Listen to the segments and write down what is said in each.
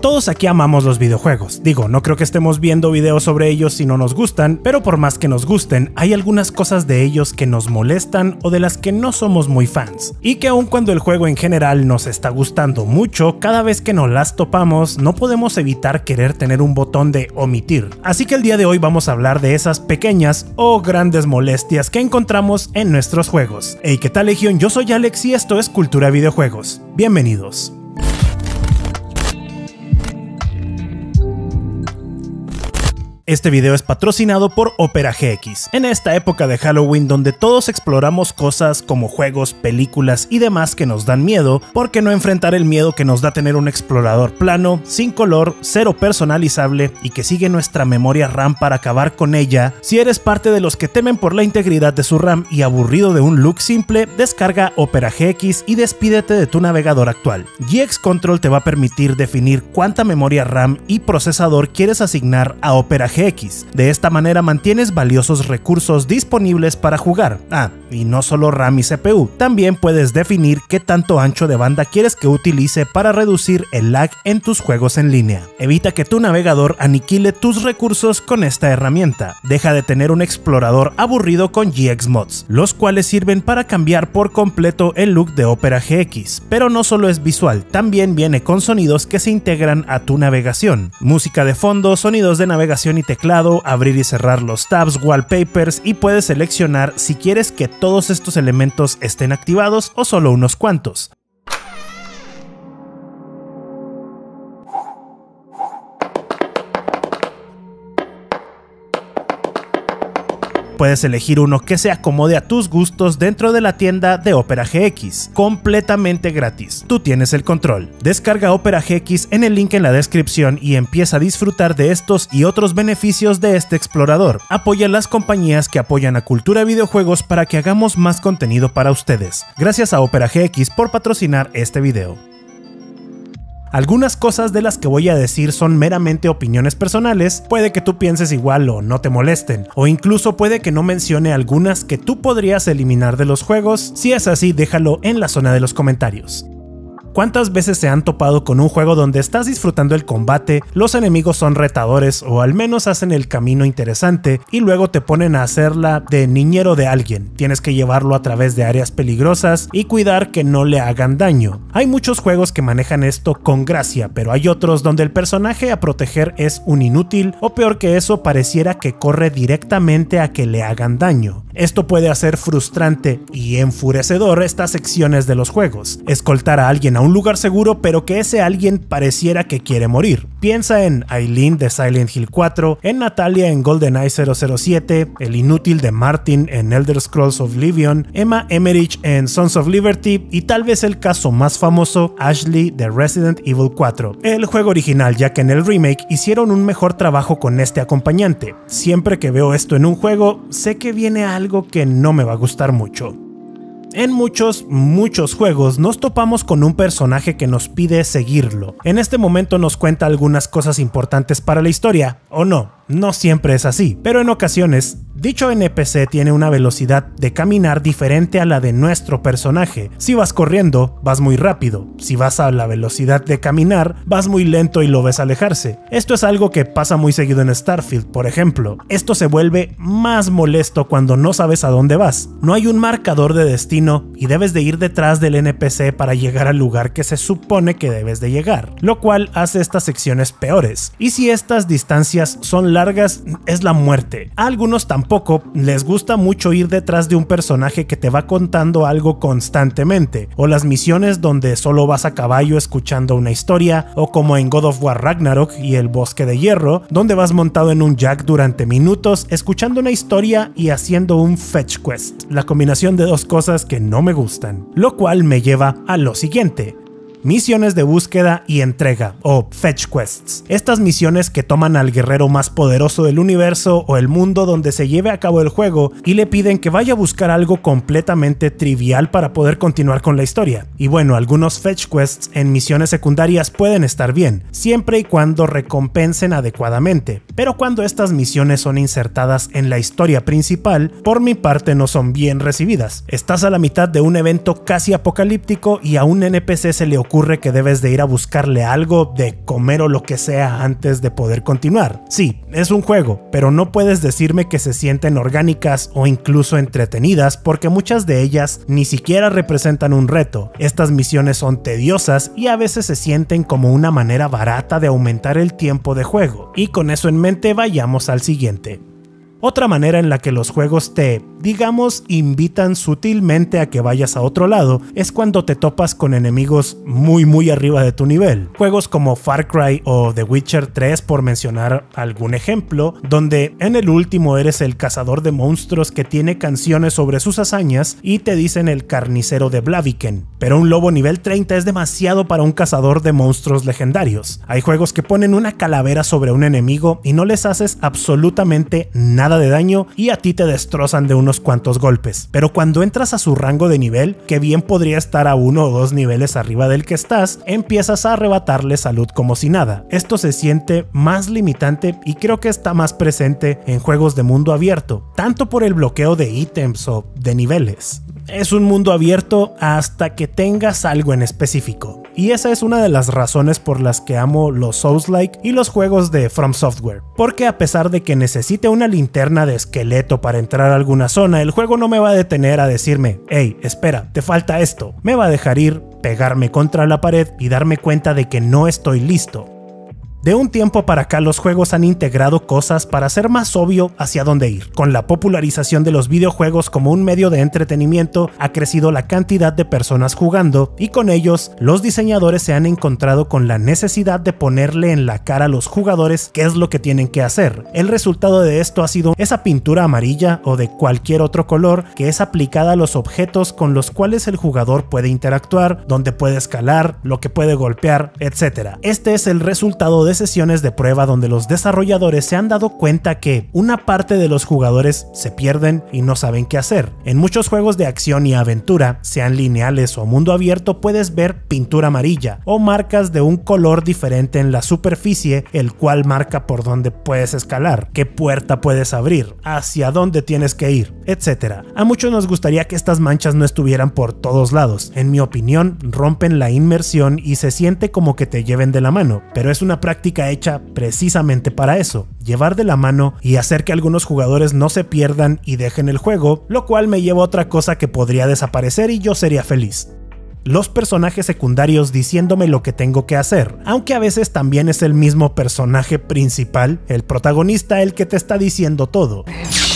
Todos aquí amamos los videojuegos. Digo, no creo que estemos viendo videos sobre ellos si no nos gustan, pero por más que nos gusten, hay algunas cosas de ellos que nos molestan o de las que no somos muy fans. Y que aun cuando el juego en general nos está gustando mucho, cada vez que nos las topamos, no podemos evitar querer tener un botón de omitir. Así que el día de hoy vamos a hablar de esas pequeñas o grandes molestias que encontramos en nuestros juegos. Hey, ¿qué tal, Legión? Yo soy Alex y esto es Cultura Videojuegos. Bienvenidos. Este video es patrocinado por Opera GX. En esta época de Halloween donde todos exploramos cosas como juegos, películas y demás que nos dan miedo, ¿por qué no enfrentar el miedo que nos da tener un explorador plano, sin color, cero personalizable y que sigue nuestra memoria RAM para acabar con ella? Si eres parte de los que temen por la integridad de su RAM y aburrido de un look simple, descarga Opera GX y despídete de tu navegador actual. GX Control te va a permitir definir cuánta memoria RAM y procesador quieres asignar a Opera GX. De esta manera mantienes valiosos recursos disponibles para jugar. Y no solo RAM y CPU, también puedes definir qué tanto ancho de banda quieres que utilice para reducir el lag en tus juegos en línea. Evita que tu navegador aniquile tus recursos con esta herramienta. Deja de tener un explorador aburrido con GX Mods, los cuales sirven para cambiar por completo el look de Opera GX. Pero no solo es visual, también viene con sonidos que se integran a tu navegación. Música de fondo, sonidos de navegación y teclado, abrir y cerrar los tabs, wallpapers, y puedes seleccionar si quieres que todos estos elementos estén activados o solo unos cuantos. Puedes elegir uno que se acomode a tus gustos dentro de la tienda de Opera GX, completamente gratis. Tú tienes el control. Descarga Opera GX en el link en la descripción y empieza a disfrutar de estos y otros beneficios de este explorador. Apoya a las compañías que apoyan a Cultura Videojuegos para que hagamos más contenido para ustedes. Gracias a Opera GX por patrocinar este video. Algunas cosas de las que voy a decir son meramente opiniones personales, puede que tú pienses igual o no te molesten, o incluso puede que no mencione algunas que tú podrías eliminar de los juegos. Si es así, déjalo en la zona de los comentarios. ¿Cuántas veces se han topado con un juego donde estás disfrutando el combate, los enemigos son retadores o al menos hacen el camino interesante y luego te ponen a hacerla de niñero de alguien? Tienes que llevarlo a través de áreas peligrosas y cuidar que no le hagan daño. Hay muchos juegos que manejan esto con gracia, pero hay otros donde el personaje a proteger es un inútil o peor que eso, pareciera que corre directamente a que le hagan daño. Esto puede hacer frustrante y enfurecedor estas secciones de los juegos. Escoltar a alguien a un lugar seguro, pero que ese alguien pareciera que quiere morir. Piensa en Eileen de Silent Hill 4, en Natalia en GoldenEye 007, el inútil de Martin en Elder Scrolls Oblivion, Emma Emmerich en Sons of Liberty y tal vez el caso más famoso, Ashley de Resident Evil 4. El juego original, ya que en el remake hicieron un mejor trabajo con este acompañante. Siempre que veo esto en un juego, sé que viene algo que no me va a gustar mucho. En muchos juegos nos topamos con un personaje que nos pide seguirlo. En este momento nos cuenta algunas cosas importantes para la historia, o no siempre es así, pero en ocasiones dicho NPC tiene una velocidad de caminar diferente a la de nuestro personaje. Si vas corriendo, vas muy rápido. Si vas a la velocidad de caminar, vas muy lento y lo ves alejarse. Esto es algo que pasa muy seguido en Starfield, por ejemplo. Esto se vuelve más molesto cuando no sabes a dónde vas. No hay un marcador de destino y debes de ir detrás del NPC para llegar al lugar que se supone que debes de llegar, lo cual hace estas secciones peores. Y si estas distancias son largas, es la muerte. A algunos tampoco les gusta mucho ir detrás de un personaje que te va contando algo constantemente, o las misiones donde solo vas a caballo escuchando una historia, o como en God of War Ragnarok y el Bosque de Hierro, donde vas montado en un jack durante minutos escuchando una historia y haciendo un fetch quest. La combinación de dos cosas que no me gustan, lo cual me lleva a lo siguiente. Misiones de búsqueda y entrega, o fetch quests. Estas misiones que toman al guerrero más poderoso del universo o el mundo donde se lleve a cabo el juego y le piden que vaya a buscar algo completamente trivial para poder continuar con la historia. Y bueno, algunos fetch quests en misiones secundarias pueden estar bien, siempre y cuando recompensen adecuadamente, pero cuando estas misiones son insertadas en la historia principal, por mi parte no son bien recibidas. Estás a la mitad de un evento casi apocalíptico y a un NPC se le ocurre que debes de ir a buscarle algo de comer o lo que sea antes de poder continuar. Sí, es un juego, pero no puedes decirme que se sienten orgánicas o incluso entretenidas porque muchas de ellas ni siquiera representan un reto. Estas misiones son tediosas y a veces se sienten como una manera barata de aumentar el tiempo de juego. Y con eso en mente vayamos al siguiente. Otra manera en la que los juegos te, digamos, invitan sutilmente a que vayas a otro lado es cuando te topas con enemigos muy arriba de tu nivel. Juegos como Far Cry o The Witcher 3, por mencionar algún ejemplo, donde en el último eres el cazador de monstruos que tiene canciones sobre sus hazañas y te dicen el carnicero de Blaviken. Pero un lobo nivel 30 es demasiado para un cazador de monstruos legendarios. Hay juegos que ponen una calavera sobre un enemigo y no les haces absolutamente nada de daño y a ti te destrozan de unos cuantos golpes, pero cuando entras a su rango de nivel, que bien podría estar a 1 o 2 niveles arriba del que estás, empiezas a arrebatarle salud como si nada. Esto se siente más limitante y creo que está más presente en juegos de mundo abierto, tanto por el bloqueo de ítems o de niveles. Es un mundo abierto hasta que tengas algo en específico. Y esa es una de las razones por las que amo los Souls-like y los juegos de From Software. Porque a pesar de que necesite una linterna de esqueleto para entrar a alguna zona, el juego no me va a detener a decirme, hey, espera, te falta esto. Me va a dejar ir, pegarme contra la pared y darme cuenta de que no estoy listo. De un tiempo para acá los juegos han integrado cosas para hacer más obvio hacia dónde ir. Con la popularización de los videojuegos como un medio de entretenimiento ha crecido la cantidad de personas jugando y con ellos los diseñadores se han encontrado con la necesidad de ponerle en la cara a los jugadores qué es lo que tienen que hacer. El resultado de esto ha sido esa pintura amarilla o de cualquier otro color que es aplicada a los objetos con los cuales el jugador puede interactuar, donde puede escalar, lo que puede golpear, etc. Este es el resultado de sesiones de prueba donde los desarrolladores se han dado cuenta que una parte de los jugadores se pierden y no saben qué hacer. En muchos juegos de acción y aventura, sean lineales o mundo abierto, puedes ver pintura amarilla o marcas de un color diferente en la superficie, el cual marca por dónde puedes escalar, qué puerta puedes abrir, hacia dónde tienes que ir, etc. A muchos nos gustaría que estas manchas no estuvieran por todos lados. En mi opinión, rompen la inmersión y se siente como que te lleven de la mano, pero es una práctica hecha precisamente para eso, llevar de la mano y hacer que algunos jugadores no se pierdan y dejen el juego, lo cual me lleva a otra cosa que podría desaparecer y yo sería feliz. Los personajes secundarios diciéndome lo que tengo que hacer, aunque a veces también es el mismo personaje principal, el protagonista, el que te está diciendo todo.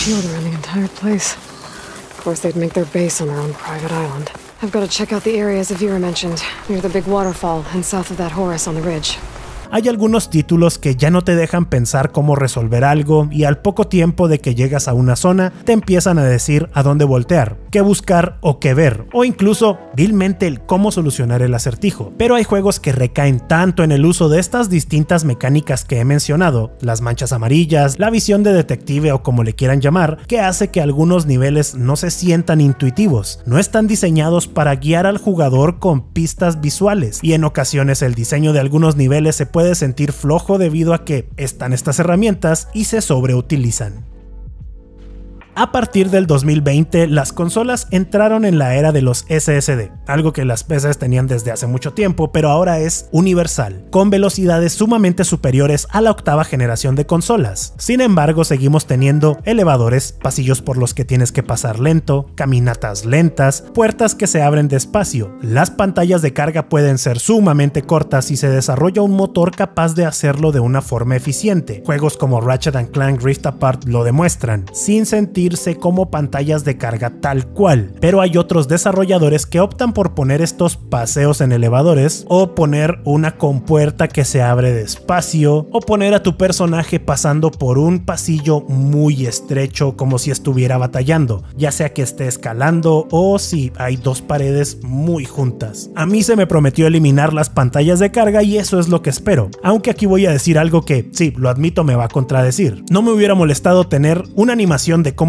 I've got to check out the areas Avira mentioned, near the big waterfall and south of that Horus on the ridge. Hay algunos títulos que ya no te dejan pensar cómo resolver algo y al poco tiempo de que llegas a una zona te empiezan a decir a dónde voltear, qué buscar o qué ver, o incluso vilmente el cómo solucionar el acertijo. Pero hay juegos que recaen tanto en el uso de estas distintas mecánicas que he mencionado, las manchas amarillas, la visión de detective o como le quieran llamar, que hace que algunos niveles no se sientan intuitivos, no están diseñados para guiar al jugador con pistas visuales y en ocasiones el diseño de algunos niveles se puede sentir flojo debido a que están estas herramientas y se sobreutilizan. A partir del 2020, las consolas entraron en la era de los SSD, algo que las PCs tenían desde hace mucho tiempo, pero ahora es universal, con velocidades sumamente superiores a la octava generación de consolas. Sin embargo, seguimos teniendo elevadores, pasillos por los que tienes que pasar lento, caminatas lentas, puertas que se abren despacio. Las pantallas de carga pueden ser sumamente cortas y se desarrolla un motor capaz de hacerlo de una forma eficiente. Juegos como Ratchet & Clank Rift Apart lo demuestran, sin sentir como pantallas de carga tal cual, pero hay otros desarrolladores que optan por poner estos paseos en elevadores o poner una compuerta que se abre despacio o poner a tu personaje pasando por un pasillo muy estrecho como si estuviera batallando, ya sea que esté escalando o si hay dos paredes muy juntas. A mí se me prometió eliminar las pantallas de carga y eso es lo que espero, aunque aquí voy a decir algo que, sí, lo admito, me va a contradecir. No me hubiera molestado tener una animación de cómo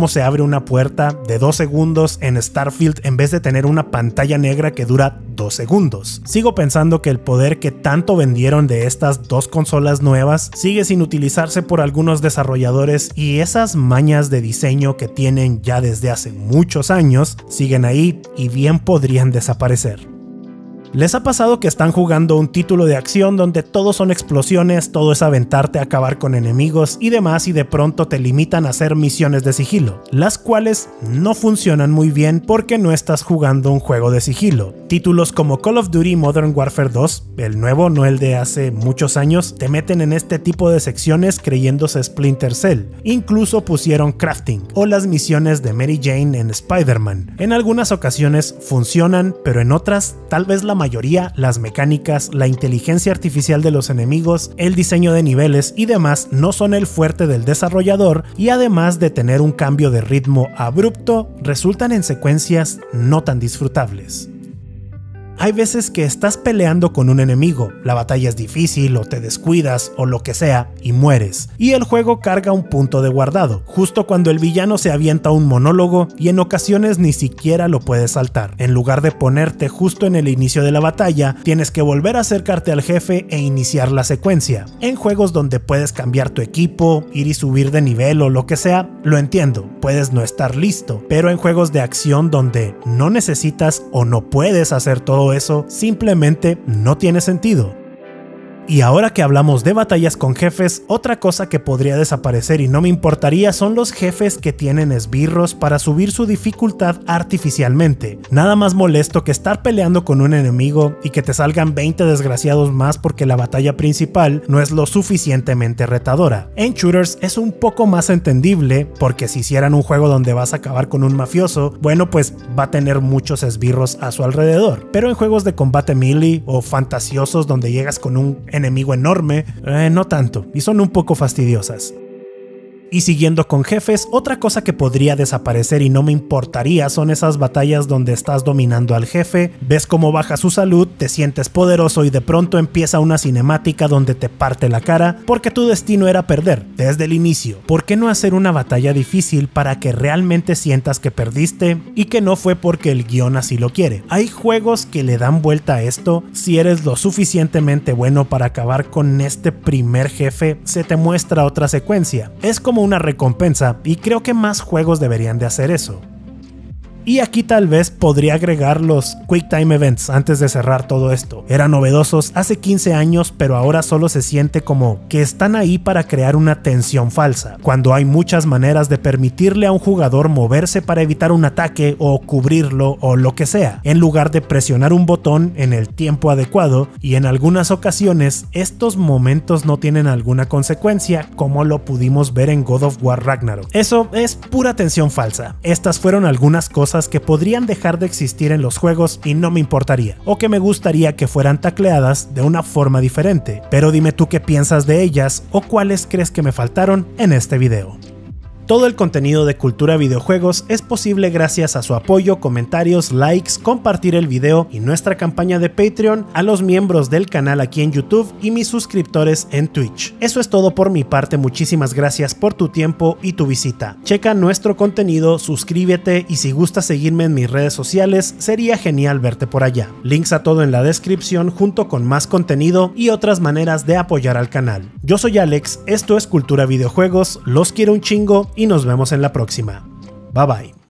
cómo se abre una puerta de 2 segundos en Starfield en vez de tener una pantalla negra que dura 2 segundos. Sigo pensando que el poder que tanto vendieron de estas 2 consolas nuevas sigue sin utilizarse por algunos desarrolladores, y esas mañas de diseño que tienen ya desde hace muchos años siguen ahí y bien podrían desaparecer. ¿Les ha pasado que están jugando un título de acción donde todo son explosiones, todo es aventarte a acabar con enemigos y demás, y de pronto te limitan a hacer misiones de sigilo, las cuales no funcionan muy bien porque no estás jugando un juego de sigilo? Títulos como Call of Duty Modern Warfare 2, el nuevo, no el de hace muchos años, te meten en este tipo de secciones creyéndose Splinter Cell. Incluso pusieron crafting o las misiones de Mary Jane en Spider-Man. En algunas ocasiones funcionan, pero en otras, tal vez la mayoría, las mecánicas, la inteligencia artificial de los enemigos, el diseño de niveles y demás no son el fuerte del desarrollador, y además de tener un cambio de ritmo abrupto, resultan en secuencias no tan disfrutables. Hay veces que estás peleando con un enemigo, la batalla es difícil o te descuidas o lo que sea y mueres, y el juego carga un punto de guardado, justo cuando el villano se avienta un monólogo y en ocasiones ni siquiera lo puedes saltar. En lugar de ponerte justo en el inicio de la batalla, tienes que volver a acercarte al jefe e iniciar la secuencia. En juegos donde puedes cambiar tu equipo, ir y subir de nivel o lo que sea, lo entiendo, puedes no estar listo, pero en juegos de acción donde no necesitas o no puedes hacer todo eso, simplemente no tiene sentido. Y ahora que hablamos de batallas con jefes, otra cosa que podría desaparecer y no me importaría son los jefes que tienen esbirros para subir su dificultad artificialmente. Nada más molesto que estar peleando con un enemigo y que te salgan 20 desgraciados más porque la batalla principal no es lo suficientemente retadora. En shooters es un poco más entendible, porque si hicieran un juego donde vas a acabar con un mafioso, bueno, pues va a tener muchos esbirros a su alrededor. Pero en juegos de combate melee o fantasiosos donde llegas con un enemigo enorme, no tanto, y son un poco fastidiosas. Y siguiendo con jefes, otra cosa que podría desaparecer y no me importaría son esas batallas donde estás dominando al jefe, ves cómo baja su salud, te sientes poderoso y de pronto empieza una cinemática donde te parte la cara porque tu destino era perder desde el inicio. ¿Por qué no hacer una batalla difícil para que realmente sientas que perdiste y que no fue porque el guión así lo quiere? Hay juegos que le dan vuelta a esto. Si eres lo suficientemente bueno para acabar con este primer jefe, se te muestra otra secuencia. Es como una recompensa, y creo que más juegos deberían de hacer eso. Y aquí tal vez podría agregar los Quick Time Events antes de cerrar todo esto. Eran novedosos hace 15 años, pero ahora solo se siente como que están ahí para crear una tensión falsa, cuando hay muchas maneras de permitirle a un jugador moverse para evitar un ataque o cubrirlo o lo que sea, en lugar de presionar un botón en el tiempo adecuado, y en algunas ocasiones estos momentos no tienen alguna consecuencia, como lo pudimos ver en God of War Ragnarok. Eso es pura tensión falsa. Estas fueron algunas cosas que podrían dejar de existir en los juegos y no me importaría, o que me gustaría que fueran tacleadas de una forma diferente, pero dime tú qué piensas de ellas o cuáles crees que me faltaron en este video. Todo el contenido de Cultura Videojuegos es posible gracias a su apoyo, comentarios, likes, compartir el video y nuestra campaña de Patreon, a los miembros del canal aquí en YouTube y mis suscriptores en Twitch. Eso es todo por mi parte, muchísimas gracias por tu tiempo y tu visita. Checa nuestro contenido, suscríbete y si gustas seguirme en mis redes sociales, sería genial verte por allá. Links a todo en la descripción junto con más contenido y otras maneras de apoyar al canal. Yo soy Alex, esto es Cultura Videojuegos, los quiero un chingo y nos vemos en la próxima. Bye bye.